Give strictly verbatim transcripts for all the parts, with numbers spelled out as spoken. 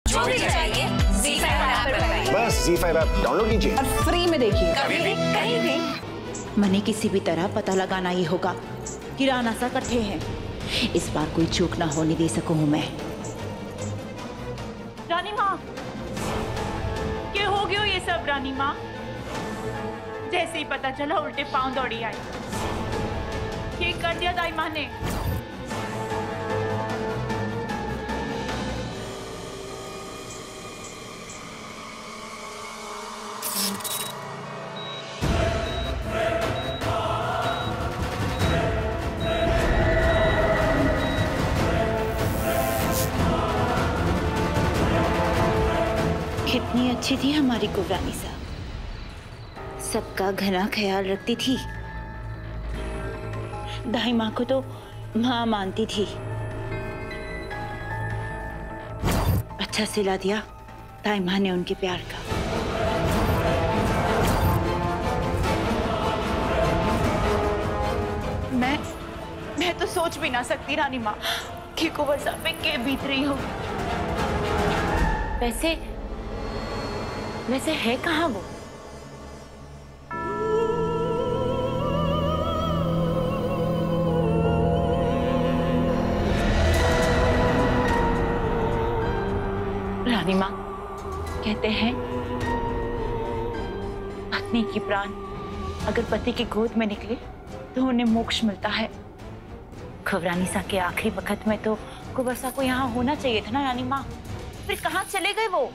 जो भी चाहिए ज़ी फाइव ऐप पर पाइए। बस ज़ी फाइव ऐप डाउनलोड कीजिए और फ्री में देखिए, कभी भी कहीं भी। मने किसी भी तरह पता लगाना ही होगा कि राना सा इकट्ठे हैं। इस बार कोई चूक ना होने दे सकूं मैं। रानी माँ, क्या हो गयो ये सब? रानी माँ, जैसे ही पता चला उल्टे पांव दौड़ी आई। ये कर दिया दाई माँ ने। कितनी अच्छी थी हमारी कुबरानी सा, सबका घना ख्याल रखती थी। दाई माँ को तो माँ मानती थी। अच्छा सिला दिया दाई माँ ने उनके प्यार का। मैं मैं तो सोच भी ना सकती रानी माँ कि कुंवर साहब पे क्या बीत रही हो। वैसे वैसे है कहाँ वो? रानी माँ कहते हैं पत्नी की प्राण अगर पति की गोद में निकले तो उन्हें मोक्ष मिलता है। खबरानी सा के आखिरी वक्त में तो कुंवर सा को यहाँ होना चाहिए था ना रानी माँ, फिर कहाँ चले गए वो?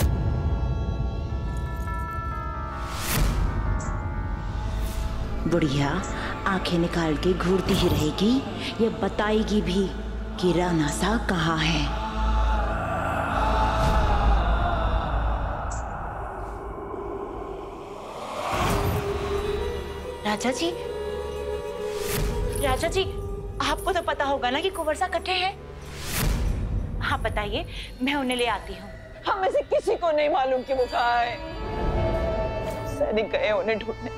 बुढ़िया आंखें निकाल के घूरती ही रहेगी, ये बताएगी भी कि राना सा कहाँ है। राजा जी, राजा जी, आपको तो पता होगा ना कि कुंवर सा इकट्ठे हैं। हाँ बताइए, मैं उन्हें ले आती हूँ। हम में से किसी को नहीं मालूम कि वो कहाँ है। सैनिक गए उन्हें ढूंढने।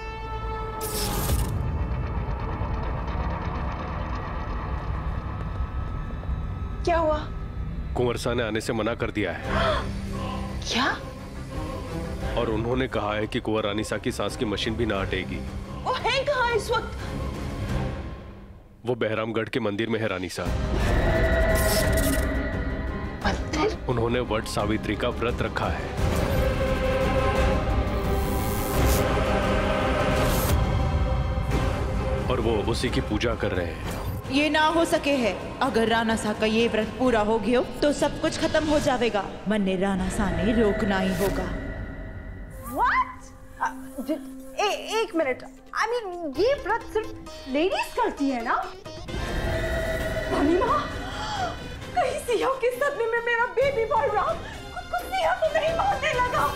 क्या हुआ? कुंवर सा ने आने से मना कर दिया है। क्या? और उन्होंने कहा है कि कुंवर रानी सा की सांस की मशीन भी ना हटेगी। वो है कहाँ इस वक्त? वो बहरामगढ़ के मंदिर में है रानी सा। मंदिर? उन्होंने वट सावित्री का व्रत रखा है। और वो उसी की पूजा कर रहे हैं। ये ना हो सके है। अगर राना सा का ये व्रत पूरा हो गया तो सब कुछ खत्म हो जाएगा। मन ने राना सा ने रोकना ही होगा। What? uh, ए, एक minute, I I mean mean, ये व्रत सिर्फ लेडीज करती है ना? रानी माँ, कहीं सिया के सदमे में मेरा बेबी बढ़ रहा, कुछ सिया तो नहीं मारने लगा।